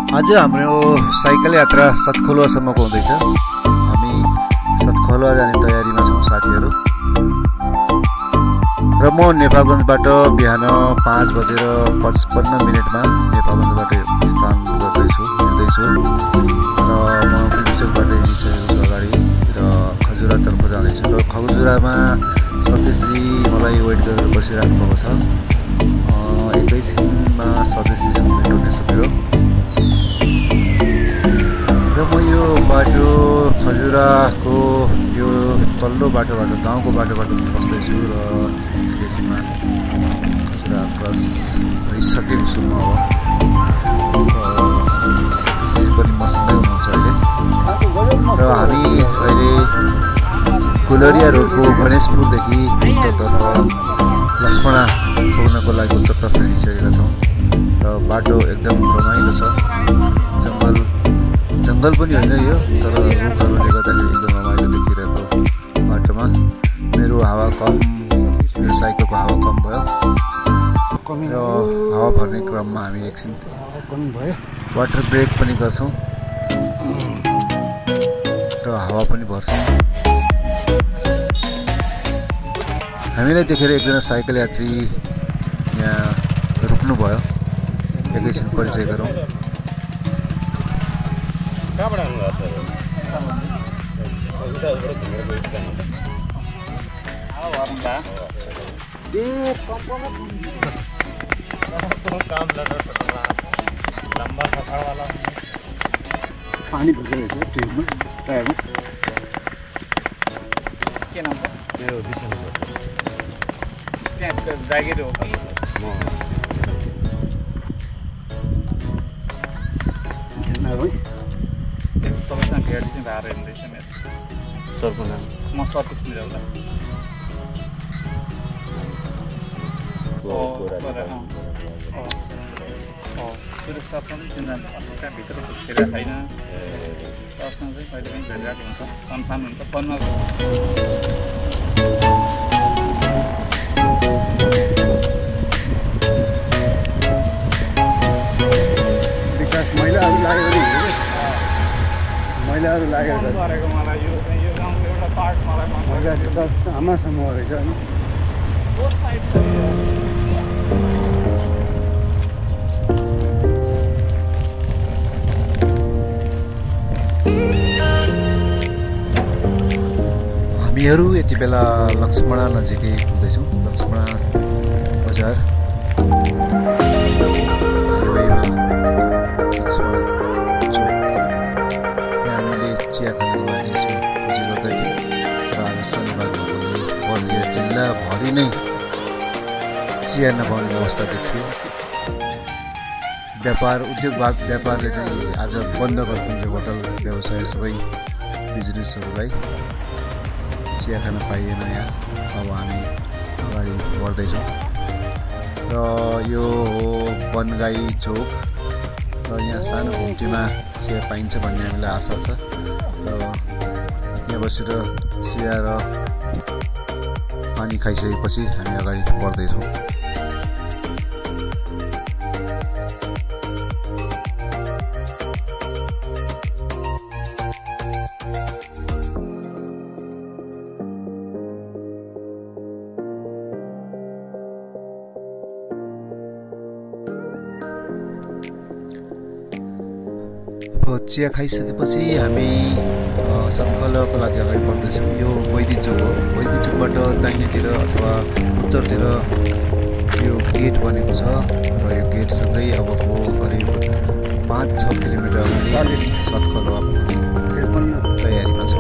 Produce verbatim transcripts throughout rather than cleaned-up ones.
आज हाम्रो साइकल यात्रा सतखोलुवासम्मको हुँदैछ। हामी सतखोलुवा जाने तयारीमा छौँ साथीहरू। र म नेपालगञ्जबाट बिहान पाँच बजेर पचपन्न मिनटमा नेपालगञ्जबाट स्थान गर्दैछु हिँड्दैछु र म कुचकबाट निस्केको अगाडि र खजुरातर्फ जाँदैछु। र खजुरामा सतीशजी मलाई वेट गरेर बसिराख्नु भएको छ। एकैछिनमा सतीशजीसँग भेट हुनेछ मेरो। र म यो बाटो खजुराको यो तल्लो बाटोबाट गाउँको बाटोबाट बस्दैछु र एकैछिनमा खजुरा क्रस भइसकेको छु म अब। सतीशजी पनि मसँगै हुनुहुन्छ अहिले। र हामी अहिले गुलरिया रोडको गणेशपुरदेखि उत्तरतर्फ लक्ष्मणा पुग्नको लागि उत्तरतर्फ हिँडिसकेका छौँ। र बाटो एकदम रमाइलो छ। जङ्गल जङ्गल पनि होइन यो, तर रुखहरूले गर्दाखेरि एकदम रमाइलो देखिरहेको बाटोमा। मेरो हावा कम, मेरो साइकलको हावा कम भयो र हावा भर्ने क्रममा हामी एकछिन वाटर ब्रेक पनि गर्छौँ र हावा पनि भर्छौँ। हामीलाई देखेर एकजना साइकल यात्री यहाँ रोक्नुभयो। एकैछिन परिचय गरौँ। पानी भर्दै रहेछ ट्रेनमा टायरमा। के नाम हो? मेरो विशाल हो। त्यहाँ जागिर हो कि म खेल्न हो। तपाईँसँग भेट चाहिँ भएर हिँड्दैछ मेरो। सरको नाम? म सतीश मिराउला। सुरक्षा पनि चिन्ता भित्र घुसेर छैन। सरसँग चाहिँ कहिले पनि भेटघाट हुन्छ, कन्फर्म हुन्छ फोनमा। विकास महिलाहरू लाग्यो भने महिलाहरू लागेर गरेको मलाई यो यो गाउँको एउटा पार्ट मलाई मन परेको दस आमासम्म रहेछ होइन। हामीहरू यति बेला लक्ष्मणा नजिकै पुग्दैछौँ। लक्ष्मणा बजार हाइवेमा लक्ष्मणा चोक। यहाँ हामीले चिया खानको लागि यसो खोजी गर्दै थियौँ। तर आज शनिबार भएकोले बर्दिया जिल्लाभरि नै चिया नपाउने अवस्था देखियो। व्यापार उद्योग व्यापारले चाहिँ आज बन्द गर्छन्। यो होटल व्यवसाय सबै बिजनेसहरूलाई चिया खान पाइएन यहाँ। अब हामी अगाडि बढ्दैछौँ र यो हो बनगाई चोक र यहाँ सानो घुम्तीमा चिया पाइन्छ भन्ने हामीलाई आशा छ। र यहाँ बसेर चिया र पानी खाइसकेपछि हामी अगाडि बढ्दैछौँ। चिया खाइसकेपछि हामी सतखोलुवाको लागि अगाडि बढ्दैछौँ। यो वैदी चोक हो। वैदी चोकबाट दाहिनेतिर अथवा उत्तरतिर यो गेट बनेको छ र यो गेटसँगै अबको करिब पाँच छ किलोमिटर अगाडि सतखोलुवा तयारीमा छौँ।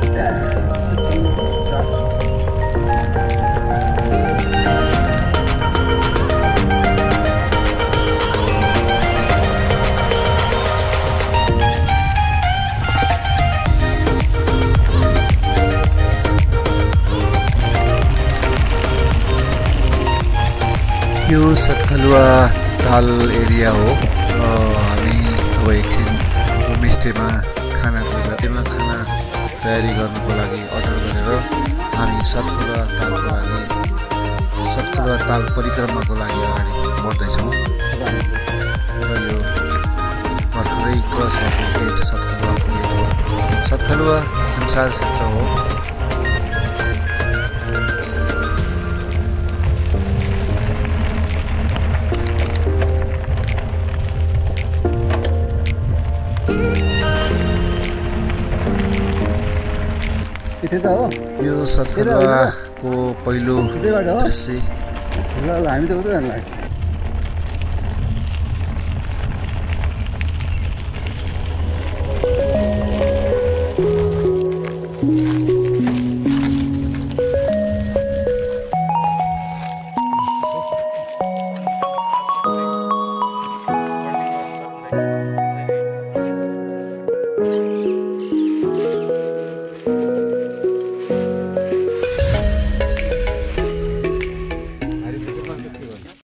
यो सतखोलुवा ताल एरिया हो। हामी अब एकछिन होमस्टेमा खानाको होमस्टेमा खाना तयारी गर्नुको लागि अर्डर गरेर हामी सतखोलुवा तालको लागि सतखोलुवा ताल परिक्रमाको लागि अगाडि बढ्दैछौँ। र यो बालुवा सिमसार क्षेत्र हो। यो सतखरुवाको पहिलो दृश्य। ल ल हामी त उतै जानु लाग्यो।